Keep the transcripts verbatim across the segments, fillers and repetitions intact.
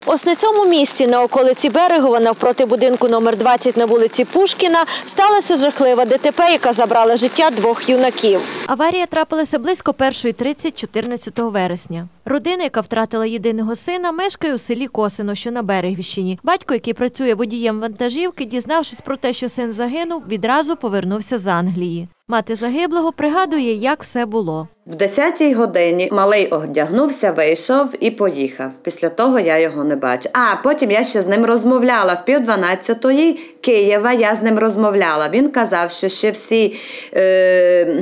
Ось на цьому місці, на околиці Берегова, навпроти будинку номер двадцять на вулиці Пушкіна, сталася жахлива ДТП, яка забрала життя двох юнаків. Аварія трапилася близько першої тридцять чотирнадцятого вересня. Родина, яка втратила єдиного сина, мешкає у селі Косино, що на Берегівщині. Батько, який працює водієм вантажівки, дізнавшись про те, що син загинув, відразу повернувся з Англії. Мати загиблого пригадує, як все було. В десятій годині малий одягнувся, вийшов і поїхав. Після того я його не бачу. А потім я ще з ним розмовляла. В пів дванадцятої Києва я з ним розмовляла. Він казав, що ще всі е,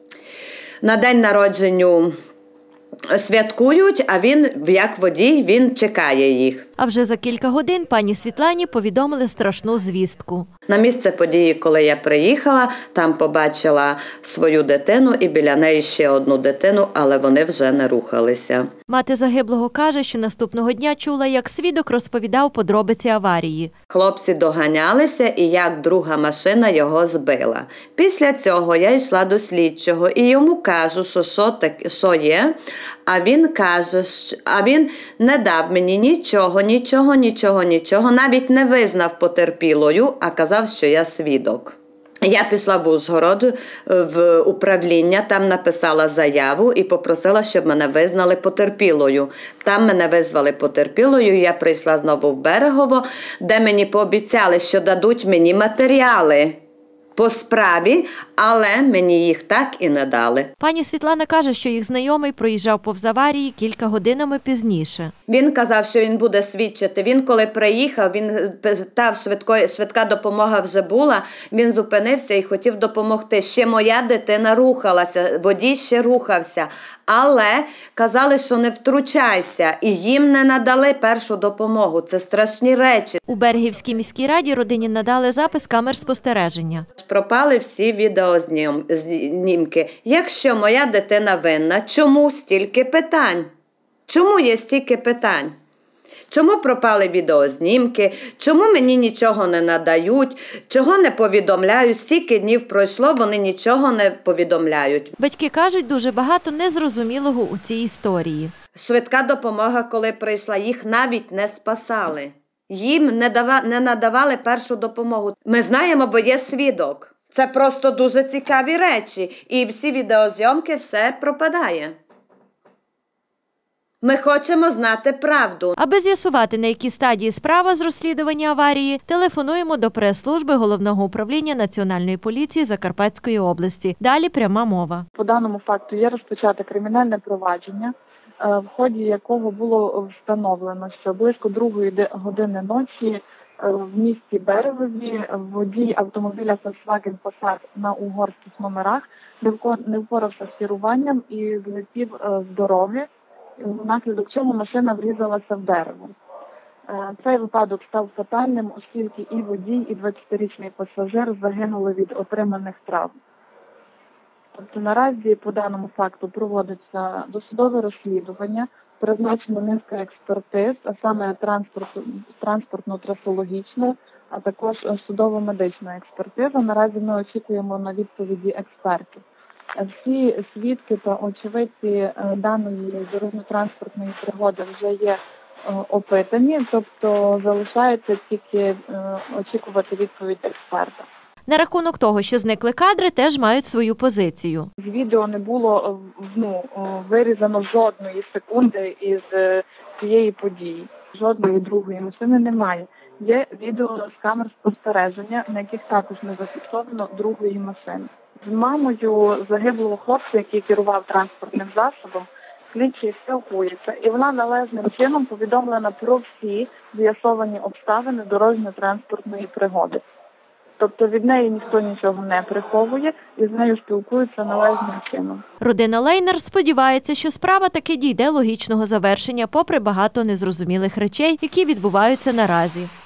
на день народження святкують, а він, як водій, він чекає їх. А вже за кілька годин пані Світлані повідомили страшну звістку. На місце події, коли я приїхала, там побачила свою дитину і біля неї ще одну дитину, але вони вже не рухалися. Мати загиблого каже, що наступного дня чула, як свідок розповідав подробиці аварії. Хлопці доганялися і як друга машина його збила. Після цього я йшла до слідчого і йому кажу, що що, так, що є, а він каже, що, а він не дав мені нічого, нічого, нічого, нічого, навіть не визнав потерпілою, а казав, що я свідок. Я пішла в Ужгород, в управління, там написала заяву і попросила, щоб мене визнали потерпілою. Там мене визвали потерпілою, я прийшла знову в Берегово, де мені пообіцяли, що дадуть мені матеріали по справі, але мені їх так і не дали. Пані Світлана каже, що їх знайомий проїжджав повз аварії кілька годинами пізніше. Він казав, що він буде свідчити. Він коли приїхав, він питав, швидко, швидка допомога вже була, він зупинився і хотів допомогти. Ще моя дитина рухалася, водій ще рухався, але казали, що не втручайся, і їм не надали першу допомогу. Це страшні речі. У Берегівській міській раді родині надали запис камер спостереження. Пропали всі відеознімки. Якщо моя дитина винна, чому стільки питань? Чому є стільки питань? Чому пропали відеознімки? Чому мені нічого не надають? Чого не повідомляють? Стільки днів пройшло, вони нічого не повідомляють. Батьки кажуть, дуже багато незрозумілого у цій історії. Швидка допомога, коли прийшла, їх навіть не спасали. Їм не, дава, не надавали першу допомогу. Ми знаємо, бо є свідок. Це просто дуже цікаві речі. І всі відеозйомки, все пропадає. Ми хочемо знати правду. Аби з'ясувати, на якій стадії справа з розслідування аварії, телефонуємо до прес-служби Головного управління Національної поліції Закарпатської області. Далі пряма мова. По даному факту є розпочате кримінальне провадження, в ході якого було встановлено, що близько другої години ночі в місті Берегові водій автомобіля Volkswagen Passat на угорських номерах не впорався з керуванням і злетів з дороги, внаслідок чому машина врізалася в дерево. Цей випадок став фатальним, оскільки і водій, і двадцятирічний пасажир загинули від отриманих травм. Тобто наразі по даному факту проводиться досудове розслідування, призначена низка експертиз, а саме транспортно-трасологічна, а також судово-медична експертиза. Наразі ми очікуємо на відповіді експертів. Всі свідки та очевидці даної дорожньо-транспортної пригоди вже є опитані, тобто залишається тільки очікувати відповідь експерта. На рахунок того, що зникли кадри, теж мають свою позицію. З відео не було ну, вирізано жодної секунди із цієї події. Жодної другої машини немає. Є відео з камер спостереження, на яких також не зафіксовано другої машини. З мамою загиблого хлопця, який керував транспортним засобом, слідчий спілкується, і вона належним чином повідомлена про всі з'ясовані обставини дорожньо-транспортної пригоди. Тобто від неї ніхто нічого не приховує і з нею спілкуються належним чином. Родина Лейнер сподівається, що справа таки дійде логічного завершення, попри багато незрозумілих речей, які відбуваються наразі.